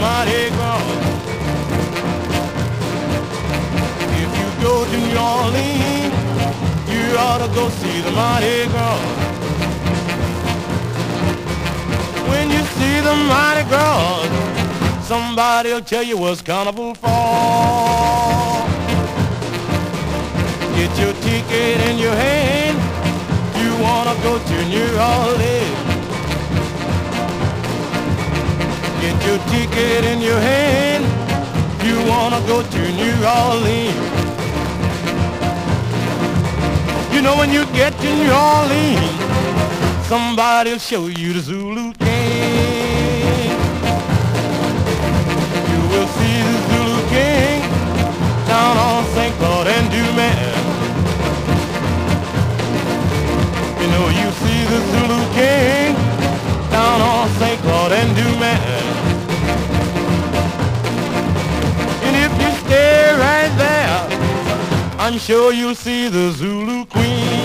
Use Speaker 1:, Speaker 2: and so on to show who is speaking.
Speaker 1: Mardi Gras. If you go to New Orleans, you ought to go see the Mardi Gras. When you see the Mardi Gras, somebody'll tell you what's carnival for. Get your ticket in your hand, you wanna go to New Orleans. Get your ticket in your hand, you wanna go to New Orleans. You know when you get to New Orleans, somebody'll show you the Zulu King. You will see the Zulu King down on St. Claude and Dumas. You know you see the Zulu King down on St. Claude and Dumas. And if you stay right there, I'm sure you'll see the Zulu Queen.